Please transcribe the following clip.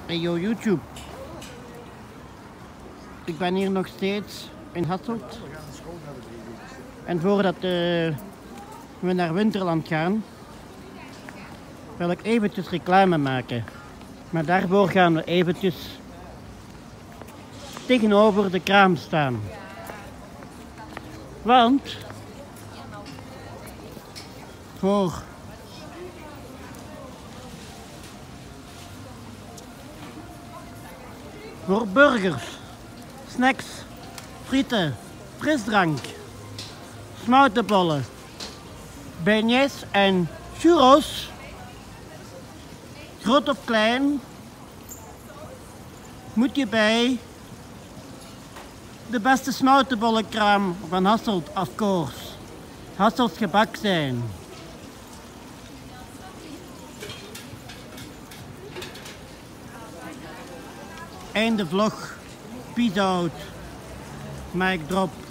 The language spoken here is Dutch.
Hey yo YouTube. Ik ben hier nog steeds in Hasselt. En voordat we naar Winterland gaan, wil ik eventjes reclame maken. Maar daarvoor gaan we eventjes tegenover de kraam staan. Want voor burgers, snacks, frieten, frisdrank, smoutenbollen, beignets en churros, groot of klein, moet je bij de beste smoutenbollenkraam van Hasselt, of course, Hasselt gebak zijn. Einde vlog. Peace out. Mic drop.